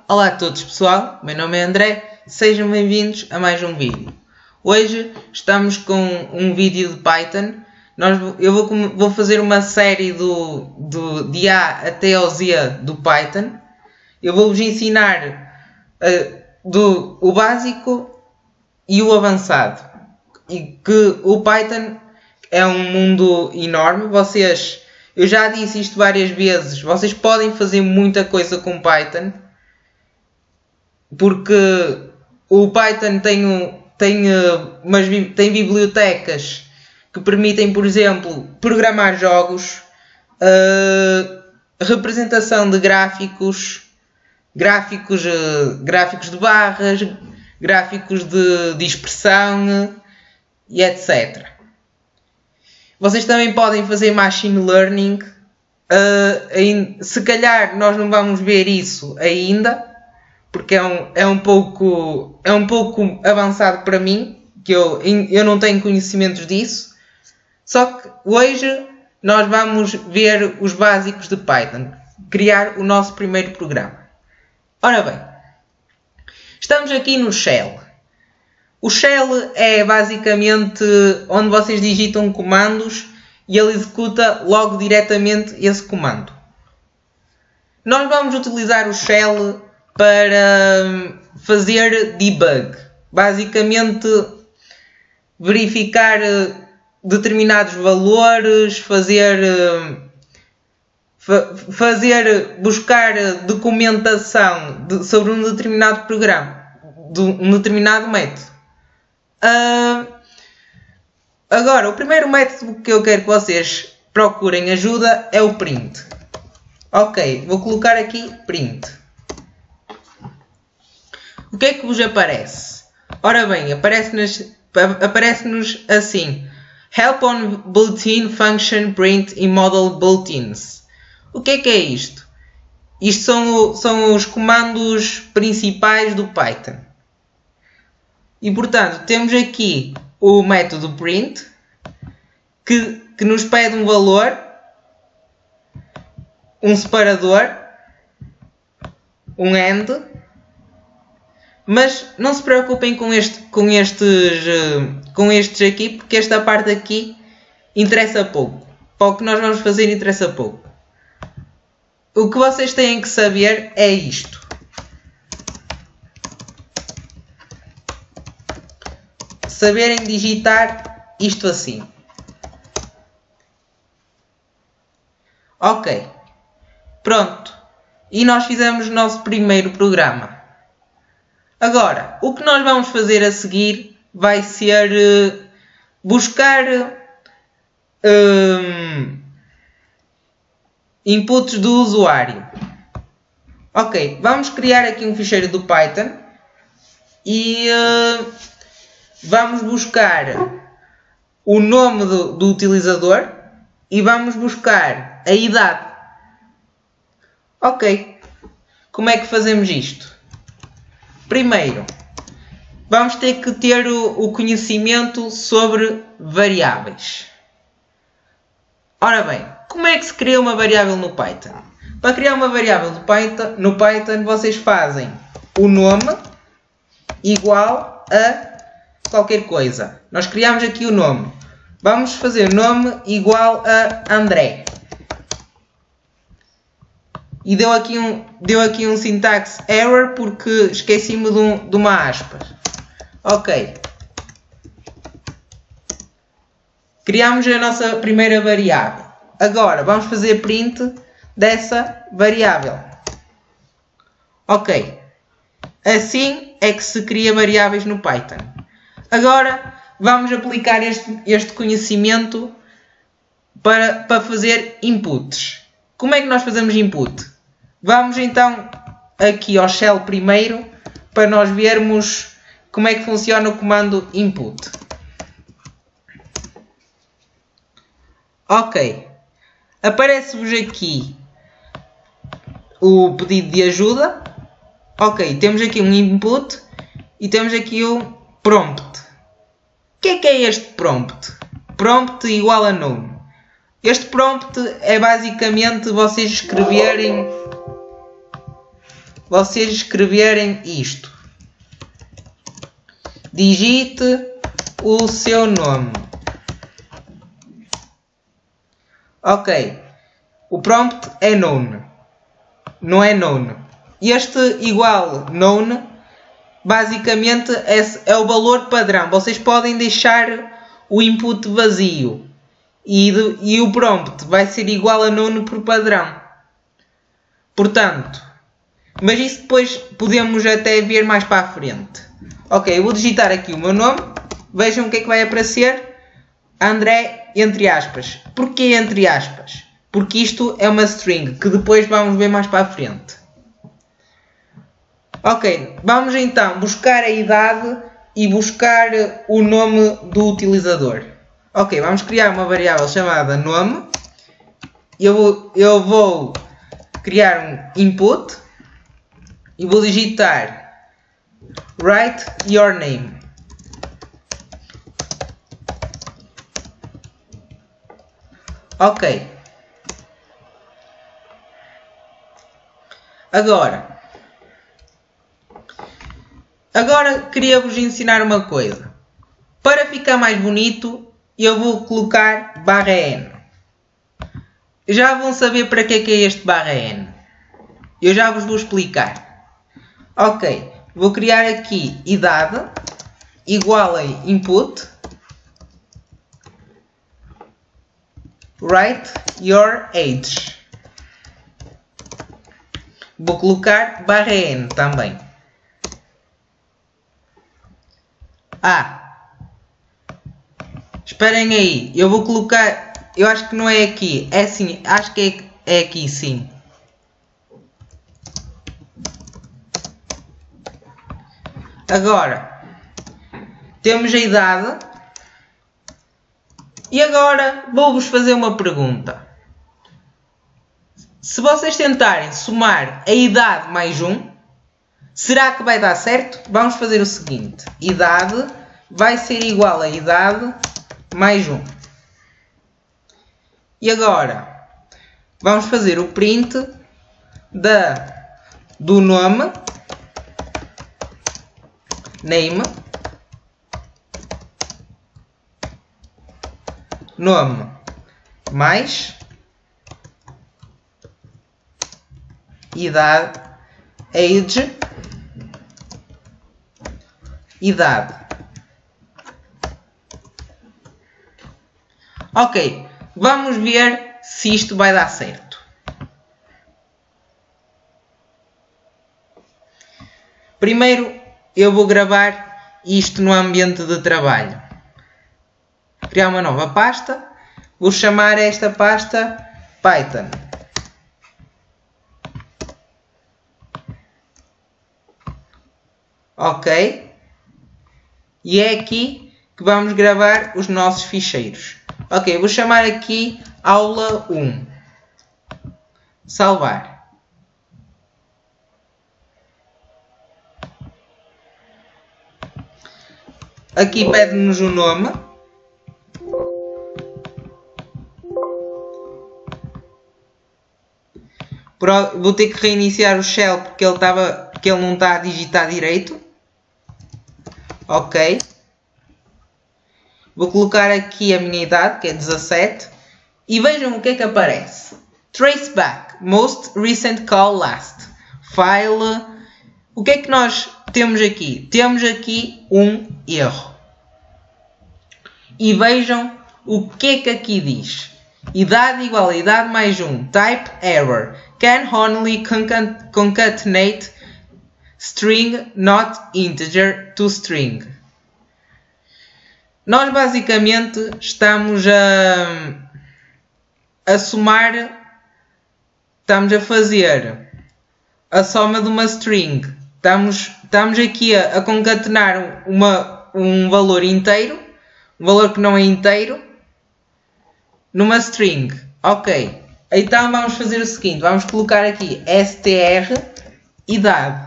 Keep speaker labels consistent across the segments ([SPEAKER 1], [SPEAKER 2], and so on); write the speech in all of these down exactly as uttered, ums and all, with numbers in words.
[SPEAKER 1] Olá a todos pessoal, meu nome é André, sejam bem-vindos a mais um vídeo. Hoje estamos com um vídeo de Python. Nós, eu vou, vou fazer uma série do, do, de A até ao Z do Python. Eu vou-vos ensinar uh, do, o básico e o avançado. E que o Python é um mundo enorme. Vocês, eu já disse isto várias vezes, vocês podem fazer muita coisa com Python. Porque o Python tem, tem, umas, tem bibliotecas que permitem, por exemplo, programar jogos, uh, representação de gráficos, gráficos, uh, gráficos de barras, gráficos de, de expressão e etcétera. Vocês também podem fazer machine learning. Uh, se calhar nós não vamos ver isso ainda, porque é um, é um pouco é um pouco avançado para mim, que eu, eu não tenho conhecimentos disso. Só que hoje nós vamos ver os básicos de Python, criar o nosso primeiro programa. Ora bem, estamos aqui no Shell. O Shell é basicamente onde vocês digitam comandos e ele executa logo diretamente esse comando. Nós vamos utilizar o Shell para fazer debug, basicamente verificar determinados valores, fazer, fazer buscar documentação de, sobre um determinado programa, de um determinado método. Uh, agora, o primeiro método que eu quero que vocês procurem ajuda é o print. Ok, vou colocar aqui print. O que é que vos aparece? Ora bem, aparece-nos aparece-nos assim: Help on Bulletin Function Print in Model Bulletins. O que é que é isto? Isto são, são os comandos principais do Python. E portanto, temos aqui o método print, que, que nos pede um valor, um separador, um AND. Mas não se preocupem com, este, com, estes, com estes aqui, porque esta parte aqui interessa pouco. Para o que nós vamos fazer interessa pouco. O que vocês têm que saber é isto. Saberem digitar isto assim. Ok. Pronto. E nós fizemos o nosso primeiro programa. Agora, o que nós vamos fazer a seguir vai ser uh, buscar uh, inputs do usuário. Ok, vamos criar aqui um ficheiro do Python e uh, vamos buscar o nome do, do utilizador e vamos buscar a idade. Ok, como é que fazemos isto? Primeiro, vamos ter que ter o, o conhecimento sobre variáveis. Ora bem, como é que se cria uma variável no Python? Para criar uma variável no Python, no Python vocês fazem o nome igual a qualquer coisa. Nós criamos aqui o nome. Vamos fazer nome igual a André. E deu aqui um, deu aqui um syntax error porque esqueci-me de, um, de uma aspas. Ok. Criamos a nossa primeira variável. Agora vamos fazer print dessa variável. Ok. Assim é que se cria variáveis no Python. Agora vamos aplicar este, este conhecimento para, para fazer inputs. Como é que nós fazemos input? Vamos então aqui ao shell primeiro para nós vermos como é que funciona o comando input. Ok. Aparece-vos aqui o pedido de ajuda. Ok, temos aqui um input e temos aqui o prompt. O que é que é este prompt? Prompt igual a nome. Este prompt é basicamente vocês escreverem vocês escreverem isto. Digite o seu nome. Ok. O prompt é known. Não é known. Este igual known, basicamente é, é o valor padrão. Vocês podem deixar o input vazio. E, de, e o prompt vai ser igual a known por padrão. Portanto, mas isso depois podemos até ver mais para a frente. Ok, eu vou digitar aqui o meu nome. Vejam o que é que vai aparecer. André, entre aspas. Porquê entre aspas? Porque isto é uma string, que depois vamos ver mais para a frente. Ok, vamos então buscar a idade e buscar o nome do utilizador. Ok, vamos criar uma variável chamada nome. Eu vou, eu vou criar um input e vou digitar write your name. Ok. Agora, agora queria vos ensinar uma coisa. Para ficar mais bonito, eu vou colocar barra N. Já vão saber para que é que é este barra N. Eu já vos vou explicar. Ok, vou criar aqui idade igual a input write your age. Vou colocar barra N também. Ah, esperem aí, eu vou colocar, eu acho que não é aqui, é sim, acho que é, é aqui sim. Agora, temos a idade. E agora vou-vos fazer uma pergunta. Se vocês tentarem somar a idade mais um, será que vai dar certo? Vamos fazer o seguinte. Idade vai ser igual a idade mais um. E agora, vamos fazer o print da, do nome, name, nome mais idade, age, idade. Ok, vamos ver se isto vai dar certo. Primeiro eu vou gravar isto no ambiente de trabalho. Criar uma nova pasta. Vou chamar esta pasta Python. Ok. E é aqui que vamos gravar os nossos ficheiros. Ok, vou chamar aqui aula um. Salvar. Aqui pede-nos o nome. Vou ter que reiniciar o shell porque ele, estava, porque ele não está a digitar direito. Ok. Vou colocar aqui a minha idade, que é dezassete. E vejam o que é que aparece. Trace back. Most recent call last. File. O que é que nós temos aqui? Temos aqui um erro. E vejam o que é que aqui diz. Idade igual a idade mais um. Type error. Can only concatenate string not integer to string. Nós basicamente estamos a, a somar, estamos a fazer a soma de uma string. Estamos, estamos aqui a, a concatenar uma, um valor inteiro, um valor que não é inteiro, numa string. Ok. Então vamos fazer o seguinte, vamos colocar aqui str idade.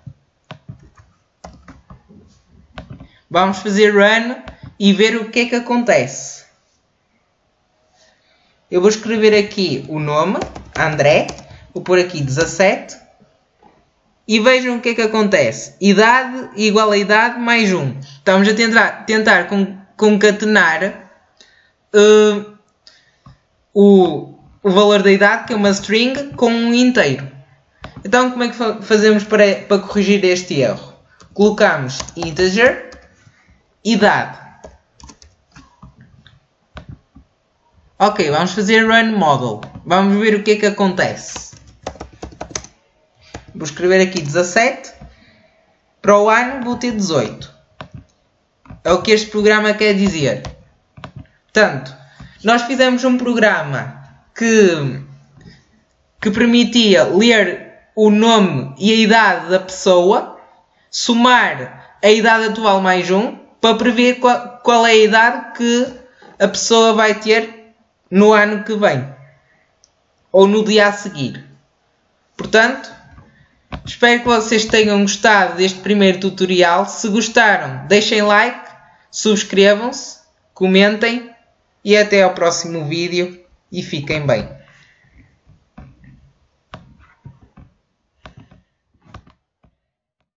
[SPEAKER 1] Vamos fazer run e ver o que é que acontece. Eu vou escrever aqui o nome, André, vou pôr aqui dezassete e vejam o que é que acontece. Idade igual a idade mais um. Estamos a tentar, tentar concatenar uh, o, o valor da idade, que é uma string, com um inteiro. Então como é que fa fazemos para, para corrigir este erro? Colocamos integer, idade. Ok, vamos fazer run model. Vamos ver o que é que acontece. Vou escrever aqui dezassete. Para o ano vou ter dezoito. É o que este programa quer dizer. Portanto, nós fizemos um programa que, que permitia ler o nome e a idade da pessoa, somar a idade atual mais um, para prever qual, qual é a idade que a pessoa vai ter no ano que vem. Ou no dia a seguir. Portanto, espero que vocês tenham gostado deste primeiro tutorial. Se gostaram, deixem like, subscrevam-se, comentem e até ao próximo vídeo e fiquem bem.